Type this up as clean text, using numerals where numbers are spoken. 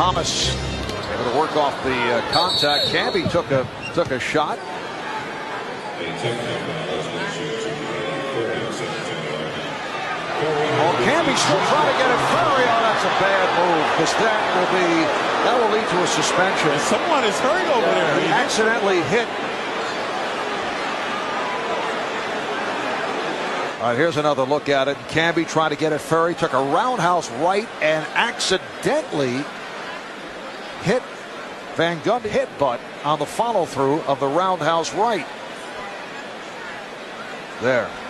Thomas able to work off the contact. Camby took a shot. Well, Camby still trying to get it free. Oh, that's a bad move, because that will lead to a suspension. Someone is hurt over there. He accidentally hit. All right, here's another look at it. Camby trying to get it free. Took a roundhouse right and accidentally hit Van Gundy hit butt on the follow through of the roundhouse right. There.